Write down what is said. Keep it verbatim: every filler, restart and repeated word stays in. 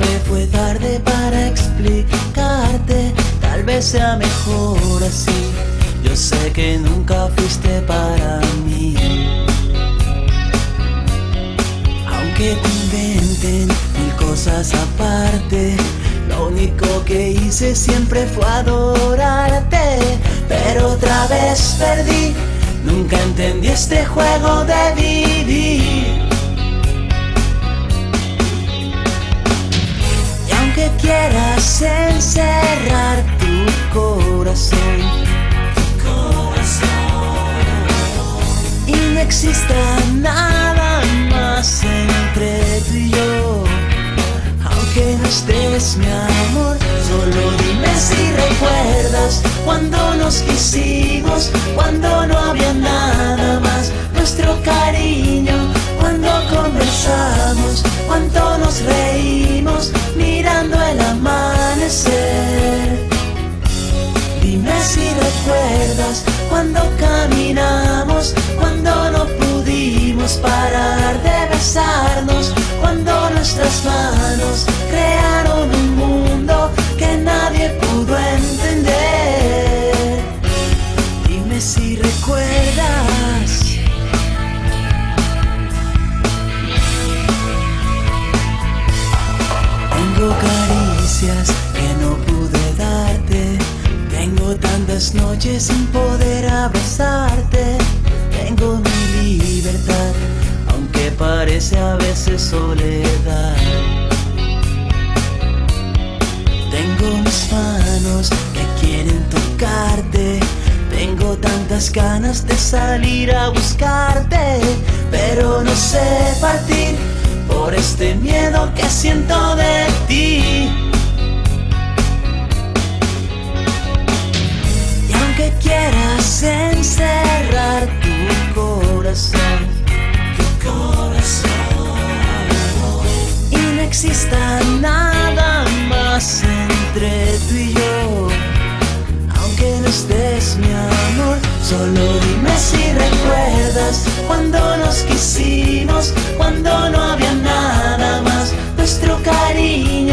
que fue tarde para explicarte, tal vez sea mejor así. Yo sé que nunca fuiste para mí. Aunque te inventen mil cosas aparte, lo único que hice siempre fue adorarte. Pero otra vez perdí, nunca entendí este juego de vivir. Y aunque quieras encerrar tu corazón, tu corazón, y no exista nada más entre tú y yo, aunque no estés, mi amor, solo dime si recuerdas cuando nos quisimos, cuando no había nada más, nuestro cariño, cuando conversamos, cuánto nos reímos mirando el amanecer. Dime si recuerdas cuando caminamos, cuando no pudimos parar de besarnos, cuando nuestras manos crearon un mundo que nadie pudo entender. Dime si recuerdas. Tengo caricias que no pude darte, tengo tantas noches sin poder abrazarte, tengo mi libertad, aunque parece a veces soledad. Tengo mis manos que quieren tocarte, tengo tantas ganas de salir a buscarte, pero no sé partir por este miedo que siento de ti. Y aunque quieras encerrar tu corazón, tu corazón, y no exista nada más entre tú y yo, aunque no estés, mi amor, solo dime si recuerdas cuando nos quisimos, cuando no había nada más, nuestro cariño,